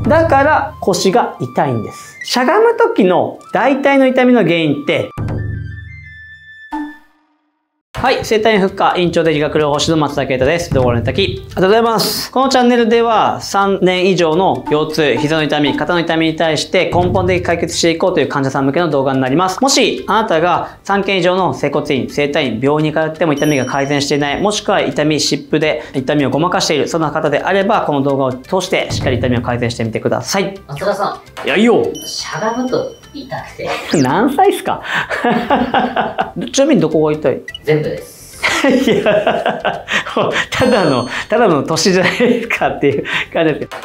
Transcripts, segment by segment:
だから腰が痛いんです。しゃがむ時の大体の痛みの原因って、はい、整体院復活院長で理学療法士の松田啓太です。どうもご覧いただきありがとうございます。このチャンネルでは3年以上の腰痛、膝の痛み、肩の痛みに対して根本的に解決していこうという患者さん向けの動画になります。もしあなたが3件以上の整骨院、整体院、病院に通っても痛みが改善していない、もしくは痛み、湿布で痛みをごまかしている、そんな方であれば、この動画を通してしっかり痛みを改善してみてください。 松田さん。いや、いいよ。 しゃがむと痛くて。 何歳っすかちなみにどこが痛い？ 全部です。 いや、ただの年じゃないですかっていう感じですけど。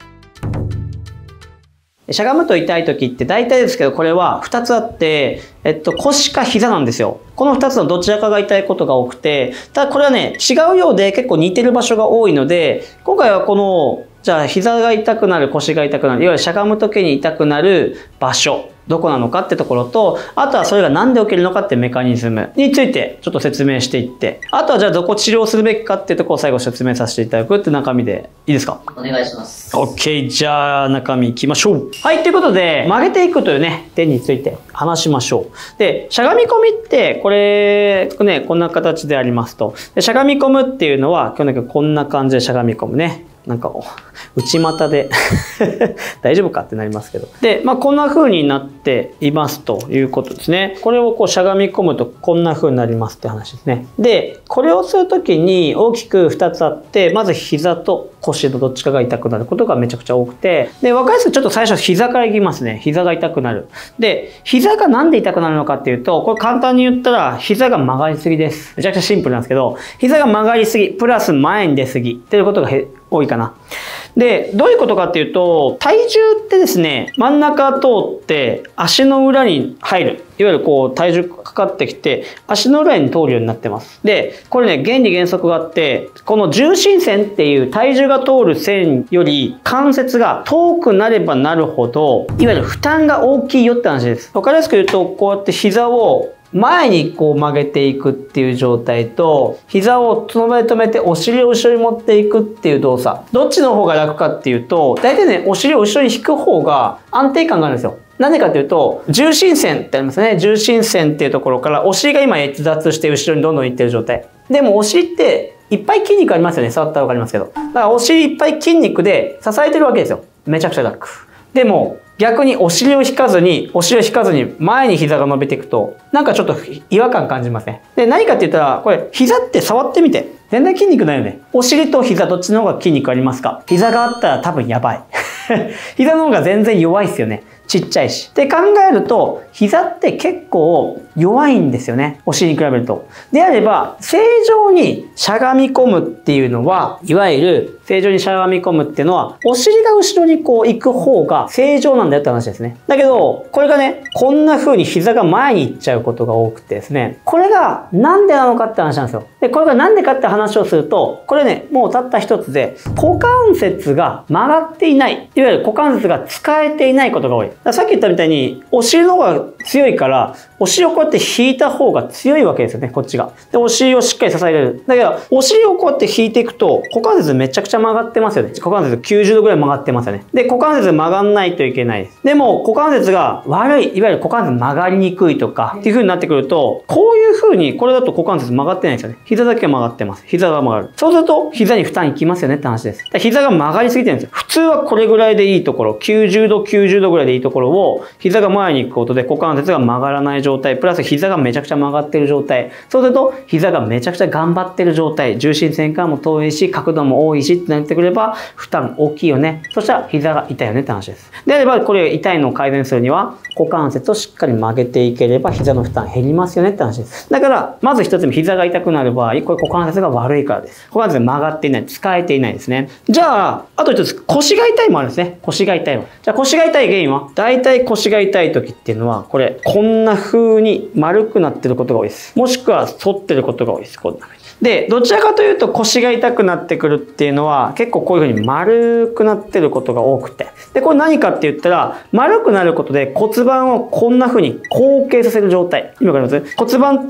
しゃがむと痛い時って大体ですけど、これは2つあって、腰か膝なんですよ。この2つのどちらかが痛いことが多くて、ただこれはね、違うようで結構似てる場所が多いので、今回はこの、じゃあ膝が痛くなる、腰が痛くなる、いわゆるしゃがむ時に痛くなる場所、どこなのかってところと、あとはそれが何で起きるのかってメカニズムについてちょっと説明していって、あとはじゃあどこ治療するべきかっていうところを最後説明させていただくって中身でいいですか？ お願いします。 OK、じゃあ中身いきましょう。はい、ということで、曲げていくというね、点について話しましょう。で、しゃがみ込みって、これ、ね、こんな形でありますと。で、しゃがみ込むっていうのは、基本的にこんな感じでしゃがみ込むね。なんか、内股で大丈夫かってなりますけど。で、こんな風になっていますということですね。これをこうしゃがみ込むとこんな風になりますって話ですね。で、これをするときに大きく2つあって、まず膝と腰のどっちかが痛くなることがめちゃくちゃ多くて、で、分かりやすくちょっと最初膝からいきますね。膝が痛くなる。で、膝がなんで痛くなるのかっていうと、これ簡単に言ったら膝が曲がりすぎです。めちゃくちゃシンプルなんですけど、膝が曲がりすぎ、プラス前に出すぎっていうことが多いかな。で、どういうことかっていうと、体重ってですね、真ん中通って足の裏に入る。いわゆるこう体重かかってきて、足の裏に通るようになってます。で、これね、原理原則があって、この重心線っていう体重が通る線より関節が遠くなればなるほど、いわゆる負担が大きいよって話です。わかりやすく言うと、こうやって膝を前にこう曲げていくっていう状態と、膝をその場で止めてお尻を後ろに持っていくっていう動作。どっちの方が楽かっていうと、大体ね、お尻を後ろに引く方が安定感があるんですよ。なんでかっていうと、重心線ってありますね。重心線っていうところから、お尻が今逸脱して後ろにどんどんいってる状態。でもお尻っていっぱい筋肉ありますよね。触ったらわかりますけど。だからお尻いっぱい筋肉で支えてるわけですよ。めちゃくちゃ楽。でも、逆にお尻を引かずに前に膝が伸びていくと、なんかちょっと違和感感じますね。で、何かって言ったら、これ膝って触ってみて。全然筋肉ないよね。お尻と膝どっちの方が筋肉ありますか？膝があったら多分やばい。膝の方が全然弱いですよね。ちっちゃいし。って考えると、膝って結構弱いんですよね。お尻に比べると。であれば、正常にしゃがみ込むっていうのは、いわゆる正常にしゃがみ込むっていうのは、お尻が後ろにこう行く方が正常なんだよって話ですね。だけど、これがね、こんな風に膝が前に行っちゃうことが多くてですね、これがなんでなのかって話なんですよ。で、これがなんでかって話をすると、これね、もうたった一つで、股関節が曲がっていない、いわゆる股関節が使えていないことが多い。さっき言ったみたいに、お尻の方が強いから、お尻をこうやって引いた方が強いわけですよね、こっちが。で、お尻をしっかり支えられる。だけど、お尻をこうやって引いていくと、股関節めちゃくちゃ曲がってますよね。股関節90度ぐらい曲がってますよね。で、股関節曲がんないといけないです。でも、股関節が悪い、いわゆる股関節曲がりにくいとか、っていう風になってくると、こういう風に、これだと股関節曲がってないんですよね。膝だけが曲がってます。膝が曲がる。そうすると、膝に負担いきますよねって話です。膝が曲がりすぎてるんですよ。普通はこれぐらいでいいところ、90度、90度ぐらいでいいところを、膝が前に行くことで股関節が曲がらない状態、プラス膝がめちゃくちゃ曲がってる状態。そうすると、膝がめちゃくちゃ頑張ってる状態。重心線からも遠いし、角度も多いしってなってくれば、負担大きいよね。そしたら膝が痛いよねって話です。であれば、これ痛いのを改善するには、股関節をしっかり曲げていければ、膝の負担減りますよねって話です。だから、まず一つ目、膝が痛くなる場合、これ股関節が悪いからです。股関節が曲がっていない、使えていないですね。じゃあ、あと一つ、腰が痛いもあるんですね。腰が痛いわ。じゃあ、腰が痛い原因は、大体腰が痛い時っていうのは、これ、こんな風に丸くなってることが多いです。もしくは、反ってることが多いです。こんな風に。で、どちらかというと腰が痛くなってくるっていうのは結構こういう風に丸くなってることが多くて。で、これ何かって言ったら、丸くなることで骨盤をこんな風に後傾させる状態。意味わかります？骨盤って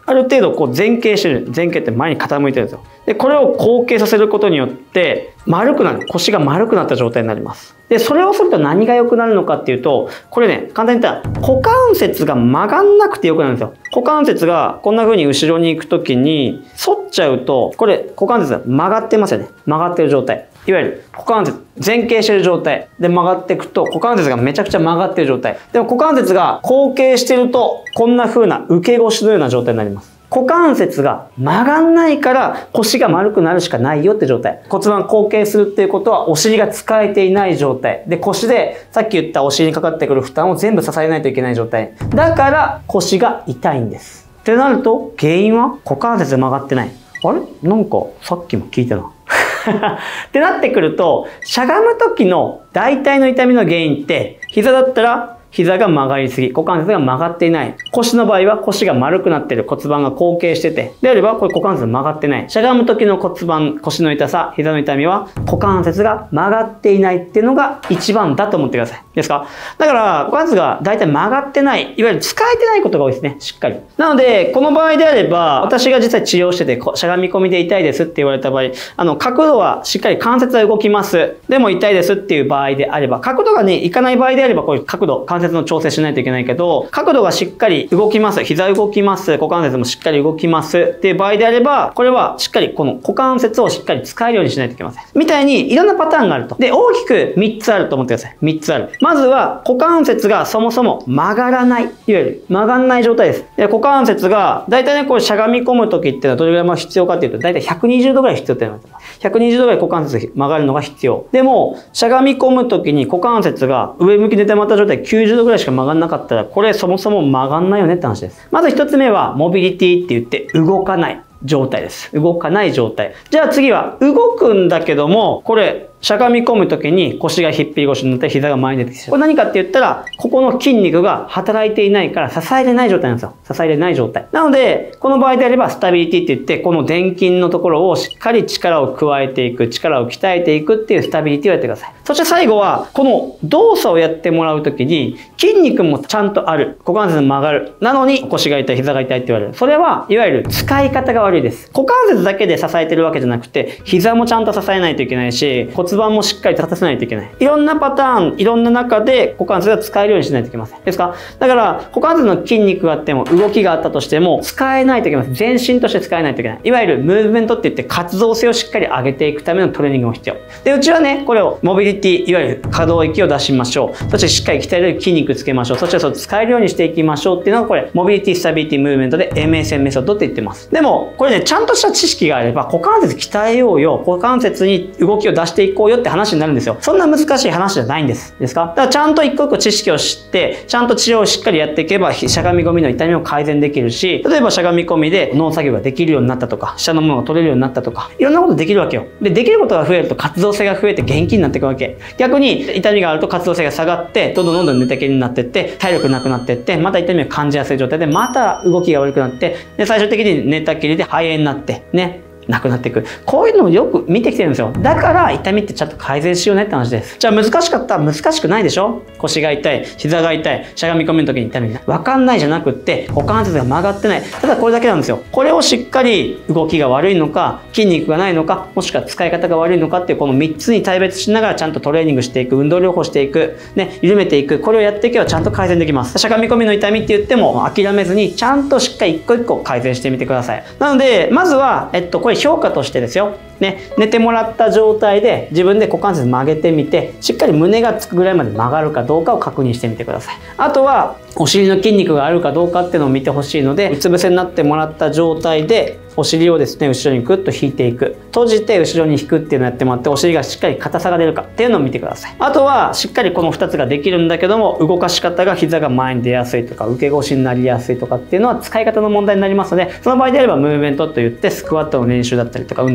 ある程度こう前傾してる。前傾って前に傾いてるんですよ。で、これを後傾させることによって、丸くなる。腰が丸くなった状態になります。で、それをすると何が良くなるのかっていうと、これね、簡単に言ったら、股関節が曲がんなくて良くなるんですよ。股関節がこんな風に後ろに行くときに、反っちゃうと、これ、股関節が曲がってますよね。曲がってる状態。いわゆる股関節、前傾してる状態で曲がっていくと、股関節がめちゃくちゃ曲がってる状態。でも股関節が後傾してると、こんな風な受け腰のような状態になります。股関節が曲がんないから腰が丸くなるしかないよって状態。骨盤後傾するっていうことはお尻が使えていない状態。で、腰でさっき言ったお尻にかかってくる負担を全部支えないといけない状態。だから腰が痛いんです。ってなると原因は股関節曲がってない。あれなんかさっきも聞いたな。ってなってくると、しゃがむ時の大体の痛みの原因って、膝だったら膝が曲がりすぎ、股関節が曲がっていない。腰の場合は腰が丸くなっている、骨盤が後傾してて。であれば、これ股関節曲がってない。しゃがむ時の骨盤、腰の痛さ、膝の痛みは股関節が曲がっていないっていうのが一番だと思ってください。ですか？だから、股関節が大体曲がってない、いわゆる使えてないことが多いですね、しっかり。なので、この場合であれば、私が実際治療してて、しゃがみ込みで痛いですって言われた場合、角度はしっかり関節は動きます。でも痛いですっていう場合であれば、角度がね、いかない場合であれば、こういう角度、関節の調整しないといけないけど、角度がしっかり動きます。膝動きます。股関節もしっかり動きます。っていう場合であれば、これはしっかりこの股関節をしっかり使えるようにしないといけません。みたいにいろんなパターンがあると。で、大きく3つあると思ってください。3つある。まずは股関節がそもそも曲がらない。いわゆる曲がんない状態です。で、股関節が、だいたいね、こうしゃがみ込むときっていうのはどれぐらい必要かっていうと、だいたい120度ぐらい必要って言われてます。120度ぐらい股関節曲がるのが必要。でも、しゃがみ込むときに股関節が上向きで溜まった状態90度ぐらいしか曲がんなかったら、これそもそも曲がんないよねって話です。まず一つ目は、モビリティって言って動かない状態です。動かない状態。じゃあ次は、動くんだけども、これ、しゃがみ込むときに腰がひっぴり腰になって膝が前に出てきてる。これ何かって言ったら、ここの筋肉が働いていないから支えれない状態なんですよ。支えれない状態。なので、この場合であればスタビリティって言って、この臀筋のところをしっかり力を加えていく、力を鍛えていくっていうスタビリティをやってください。そして最後は、この動作をやってもらうときに、筋肉もちゃんとある。股関節曲がる。なのに腰が痛い、膝が痛いって言われる。それは、いわゆる使い方が悪いです。股関節だけで支えてるわけじゃなくて、膝もちゃんと支えないといけないし、骨盤もしっかり立たせないといけない。いろんなパターン、いろんな中で股関節が使えるようにしないといけません。ですか？だから、股関節の筋肉があっても、動きがあったとしても、使えないといけません。全身として使えないといけない。いわゆるムーブメントって言って活動性をしっかり上げていくためのトレーニングも必要。で、うちはね、これをモビリティ、いわゆる可動域を出しましょう。そしてしっかり鍛えれる筋肉つけましょう。そしてそれを使えるようにしていきましょうっていうのがこれ、モビリティ、スタビリティ、ムーブメントで MSM メソッドって言ってます。でも、これね、ちゃんとした知識があれば、股関節鍛えようよ、股関節に動きを出していこうよって話になるんですよ。そんな難しい話じゃないんです。ですか？だからちゃんと一個一個知識を知って、ちゃんと治療をしっかりやっていけば、しゃがみ込みの痛みを改善できるし、例えばしゃがみ込みで農作業ができるようになったとか、下のものが取れるようになったとか、いろんなことできるわけよ。で、できることが増えると活動性が増えて元気になっていくわけ。逆に痛みがあると活動性が下がって、どんどん寝たきりになっていって、体力なくなっていって、また痛みを感じやすい状態で、また動きが悪くなって、で、最終的に寝たきりで肺炎になって、ね。なくなっていく。こういうのをよく見てきてるんですよ。だから痛みってちゃんと改善しようねって話です。じゃあ難しかったら難しくないでしょ？腰が痛い、膝が痛い、しゃがみ込みの時に痛みがわかんないじゃなくって、股関節が曲がってない。ただこれだけなんですよ。これをしっかり動きが悪いのか、筋肉がないのか、もしくは使い方が悪いのかっていうこの3つに大別しながらちゃんとトレーニングしていく、運動療法していく、ね、緩めていく。これをやっていけばちゃんと改善できます。しゃがみ込みの痛みって言っても諦めずにちゃんとしっかり一個一個改善してみてください。なので、まずは、これ評価としてですよ。ね、寝てもらった状態で自分で股関節曲げてみて、しっかり胸がつくぐらいまで曲がるかどうかを確認してみてください。あとは、お尻の筋肉があるかどうかっていうのを見てほしいので、うつ伏せになってもらった状態で、お尻をですね、後ろにグッと引いていく。閉じて後ろに引くっていうのをやってもらって、お尻がしっかり硬さが出るかっていうのを見てください。あとは、しっかりこの2つができるんだけども、動かし方が膝が前に出やすいとか、受け腰になりやすいとかっていうのは使い方の問題になりますので、その場合であればムーブメントといって、スクワットの練習だったりとか、運動療法を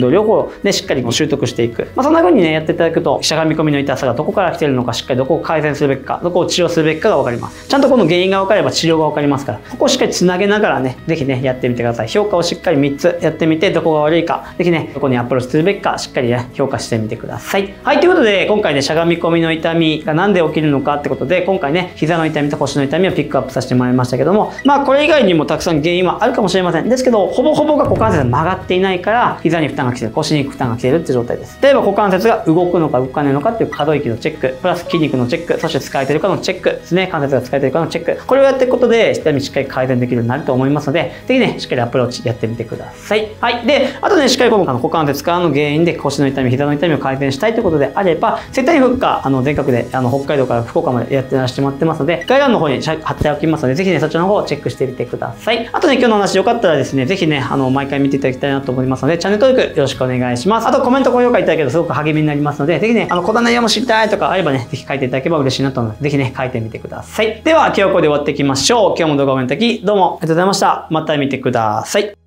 をね、しっかり習得していく。そんな風にね、やっていただくと、しゃがみ込みの痛さがどこから来てるのか、しっかりどこを改善するべきか、どこを治療するべきかが分かります。ちゃんとこの原因が分かれば治療が分かりますから、ここをしっかりつなげながらね、ぜひね、やってみてください。評価をしっかり3つやってみて、どこが悪いか、ぜひね、どこにアプローチするべきか、しっかりね、評価してみてください。はい、ということで、今回ね、しゃがみ込みの痛みがなんで起きるのかってことで、今回ね、膝の痛みと腰の痛みをピックアップさせてもらいましたけども、これ以外にもたくさん原因はあるかもしれません。ですけど、ほぼほぼが股関節が曲がっていないから、膝に負担が来てる、腰に負担が来ているって状態です。例えば股関節が動くのか動かないのかっていう可動域のチェック、プラス筋肉のチェック、そして使えてるかのチェックですね。関節が使えてるかのチェック。これをやっていくことで、痛みしっかり改善できるようになると思いますので、ぜひね、しっかりアプローチやってみてください。はい。で、あとね、しっかりこの股関節からの原因で腰の痛み、膝の痛みを改善したいということであれば、接待フッカー、全国で、北海道から福岡までやってらしてもらってますので、概要欄の方に貼っておきますので、ぜひね、そちらの方をチェックしてみてください。あとね、今日の話よかったらですね、ぜひね、毎回見ていただきたいなと思いますので、チャンネル登録よろしくお願いします。あとコメント、高評価いただけるとすごく励みになりますので、ぜひね、こんな内容も知りたいとかあればね、ぜひ書いていただければ嬉しいなと思います。ぜひね、書いてみてください。では、今日はここで終わっていきましょう。今日も動画を見ただき、どうもありがとうございました。また見てください。